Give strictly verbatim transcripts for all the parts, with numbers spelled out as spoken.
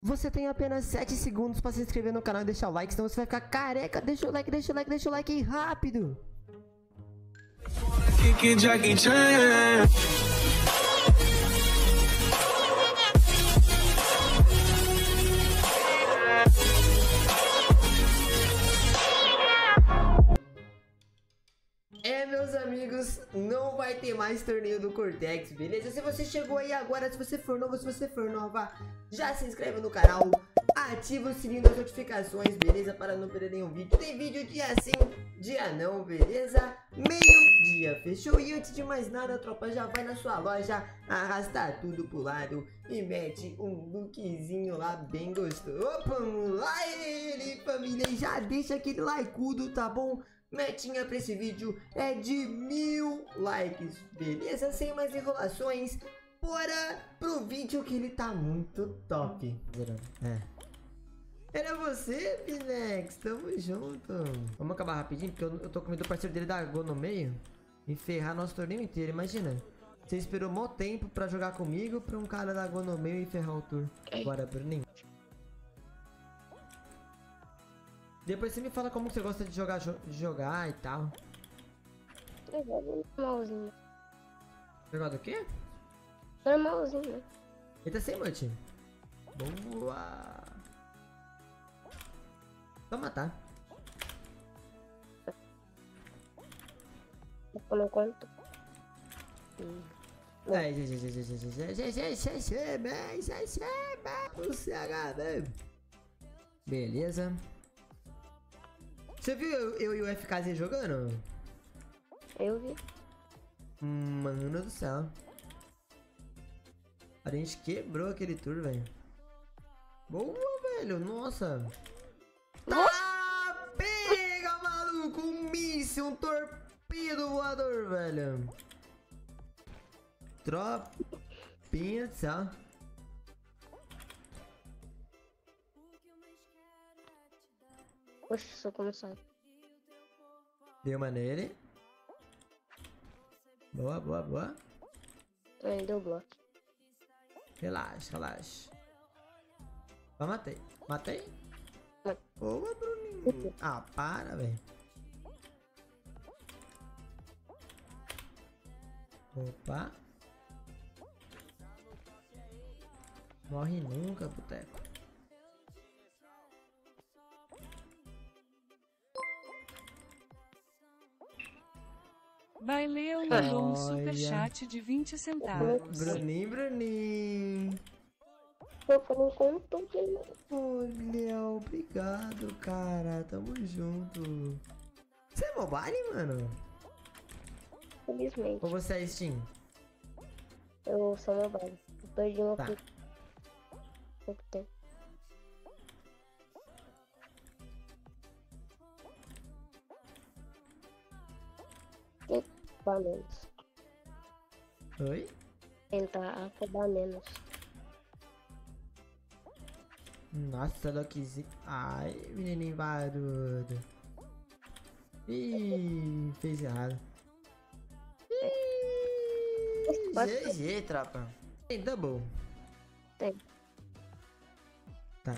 Você tem apenas sete segundos para se inscrever no canal e deixar o like, senão você vai ficar careca. Deixa o like, deixa o like, deixa o like aí, rápido. É, meus amigos, não vai ter mais torneio do Cortex, beleza? Se você chegou aí agora, se você for novo, se você for nova, já se inscreve no canal, ativa o sininho das notificações, beleza? Para não perder nenhum vídeo. Tem vídeo dia sim, dia não, beleza? Meio-dia, fechou? E antes de mais nada, tropa, já vai na sua loja, arrasta tudo pro lado e mete um lookzinho lá bem gostoso. Opa, vamos lá ele, família, e já deixa aquele likeudo, tá bom? Metinha pra esse vídeo é de mil likes, beleza? Sem mais enrolações, bora pro vídeo que ele tá muito top. É. Era você, Pinex, tamo junto. Vamos acabar rapidinho, porque eu, eu tô com medo do parceiro dele dar gol no meio e ferrar nosso torneio inteiro, imagina. Você esperou mó tempo pra jogar comigo, pra um cara dar gol no meio e ferrar o tour. Bora, Bruninho. Depois você me fala como você gosta de jogar, jo de jogar e tal. Normalzinho. Jogar do quê? Normalzinho. Ele tá sem multi. Boa. Vou matar. Eu não conto. É, beleza. Você viu eu, eu e o F K Z jogando? Eu vi. Mano do céu. A gente quebrou aquele tour, velho. Boa, velho. Nossa. Tá, pega, maluco. Um míssil, um torpedo voador, velho. Tropinha do céu. Poxa, só começar. Deu uma nele. Boa, boa, boa. Aí deu bloco. Relaxa, relaxa. Só matei. Matei? Não. Boa, Bruninho. Ah, para, velho. Opa. Morre nunca, boteco. Baileu mandou um superchat de vinte centavos. Bruninho, Bruninho. Eu não conto. Olha, obrigado, cara. Tamo junto. Você é mobile, mano? Felizmente. Ou você é Steam? Eu sou mobile. Eu perdi uma Tá. pouco tempo. Acabar menos. Oi? Tentar acabar menos. Nossa, Lokizinho. Ai, menininho barulho. Ih, fez errado. Ih, G G, tropa. Tem double? Tem. Tá.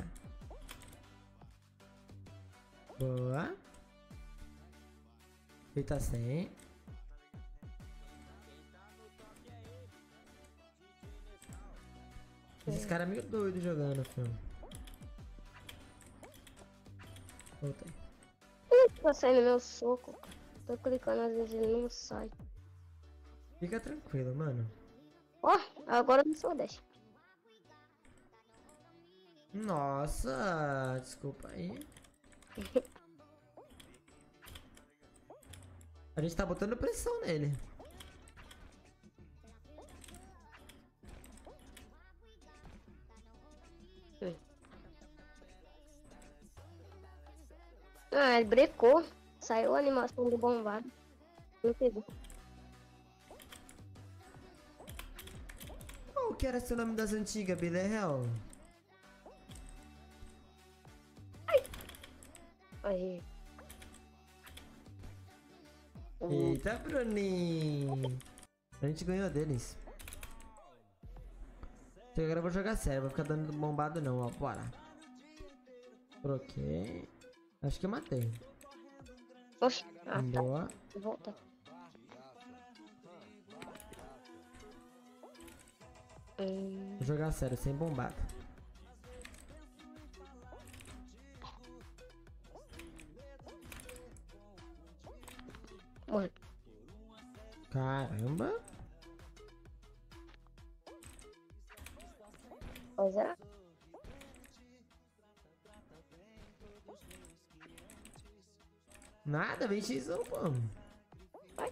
Boa. Ele tá sem. Esses caras meio doidos jogando, filho. Voltei. Tá saindo meu soco. Tô clicando, às vezes ele não sai. Fica tranquilo, mano. Ó, agora eu não sou dez. Nossa, desculpa aí. A gente tá botando pressão nele. Ah, ele brecou. Saiu a animação do bombado. Não pegou. Qual que era seu nome das antigas, Billy Real? Aí. Eita, Bruninho. A gente ganhou deles. Agora eu vou jogar sério, vou ficar dando bombado não, ó. Bora. Troquei. Acho que eu matei. Oxi. Ah, Boa. tá. Volta. Hum. Vou jogar sério, sem bombado. Morre. Caramba. Pois é. Nada, vem X um, pô. Vai.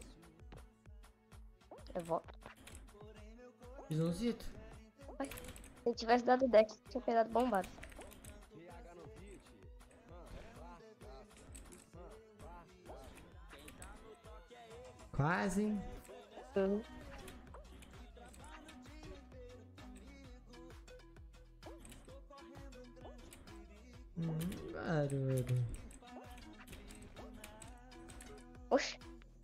Eu volto. X umzito. Vai. Se eu tivesse dado deck, tinha pegado bombado. Quase, hein? Uhum. Hum, garoto. Oxi.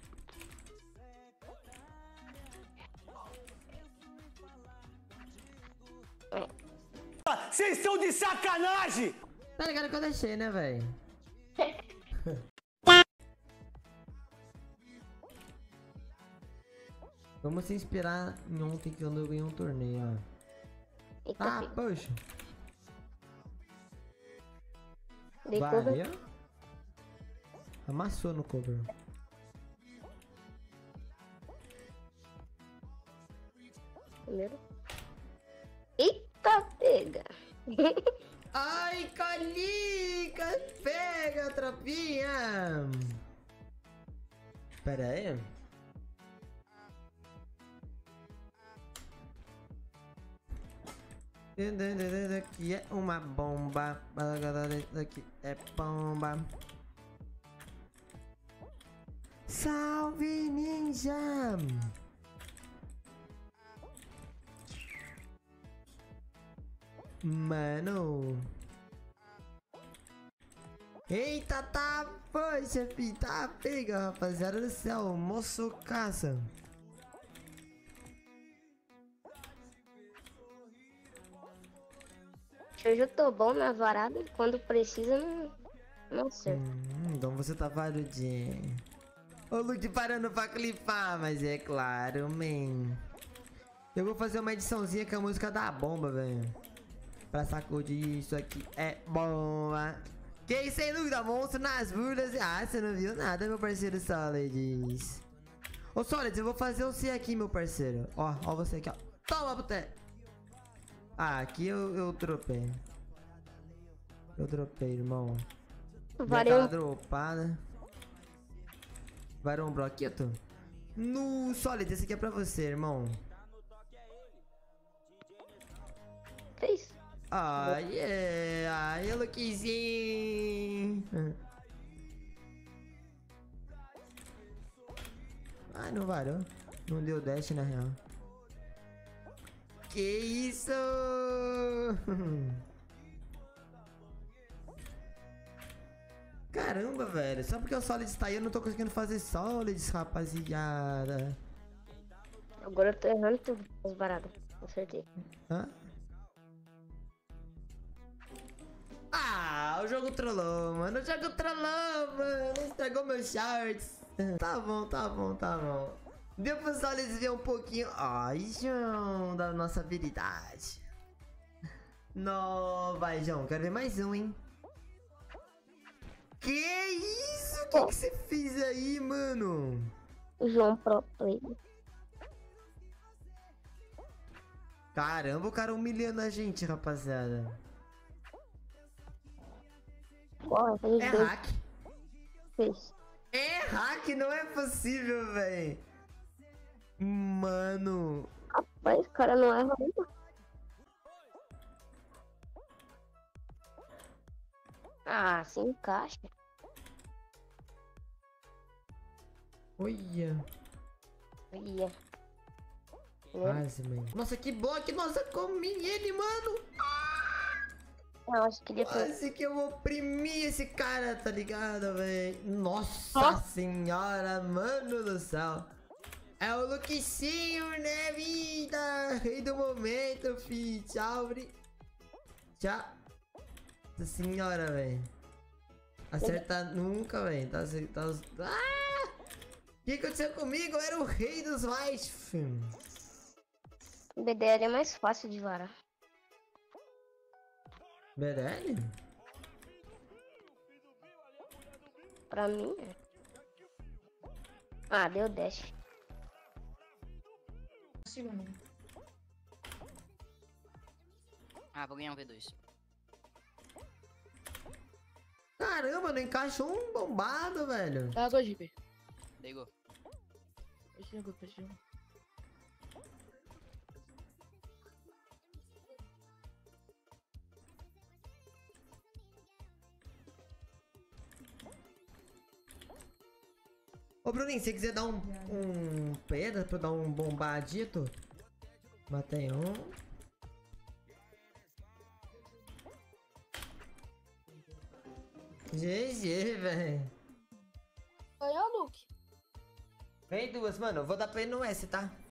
Vocês estão de sacanagem! Tá ligado que eu deixei, né, velho? Vamos se inspirar em ontem que eu ganhei um torneio, ó. Eita, Ah, filho. poxa. Dei cover. Valeu. Amassou no cover. Primeiro. Eita, pega. Ai, colica! Pega, tropinha! Pera aí. Aqui é uma bomba. Aqui é bomba. Salve, ninja! Mano. Eita, tá. Poxa, filho. Tá pega, rapaziada do céu. Moço caça. Hoje eu tô bom na varada. Quando precisa, não, não sei. Hum, então você tá varudinho. Ô, Luke parando pra clipar, mas é claro, man. Eu vou fazer uma ediçãozinha com a música da bomba, velho. Pra sacudir isso aqui é bomba. Quem sem dúvida, monstro nas burdas. Ah, você não viu nada, meu parceiro Solids. Ô, Solids, eu vou fazer um C aqui, meu parceiro. Ó, ó você aqui, ó. Toma, puté. Ah, aqui eu, eu dropei. Eu dropei, irmão. Varei um... dropada. Varou um bloquito? No Solid, esse aqui é pra você, irmão. Fez. Ai, é. Ai, Luquizinho. Ai, não varou. Não deu dash, na real. Que isso? Caramba, velho. Só porque o Solid está aí, eu não tô conseguindo fazer Solids, rapaziada. Agora eu tô errando tudo as baratas. Acertei. Hã? Ah, o jogo trollou, mano. O jogo trollou, mano. Estragou meus shorts. Tá bom, tá bom, tá bom. Deu pro Solids ver um pouquinho. Ai, João, da nossa habilidade. Não, vai, João. Quero ver mais um, hein? Que isso? O que que você fez aí, mano? João Pro Player. Caramba, o cara humilhando a gente, rapaziada. Bora, fez É dois. hack. Fez. É hack, não é possível, velho. Mano. Rapaz, o cara não erra nenhuma. Ah, se encaixa. Olha. Ia. Quase, mano. Nossa, que bloco. Nossa, comi ele, mano. Eu acho que ele foi. Quase que eu oprimir esse cara, tá ligado, velho? Nossa Ah. senhora, mano do céu. É o Luquinho, né, vida? Rei do momento, fi. Tchau, bri... Tchau. Nossa senhora, velho. Acerta nunca, velho. Tá, tá... Ah! O que aconteceu comigo? Eu era o rei dos white, filho. O B D L é mais fácil de varar. B D L? Pra mim, é. Ah, deu dash. Ah, vou ganhar um V dois. Caramba, não encaixou um bombado, velho. Tá, agora, Jeep. Pegou. Chegou, chegou. Ô, Bruninho, se quiser dar um, um pedra pra eu dar um bombadito. Matei um. G G, velho. Ganhou, Luke. Vem duas, mano. Eu vou dar pra ele no S, tá?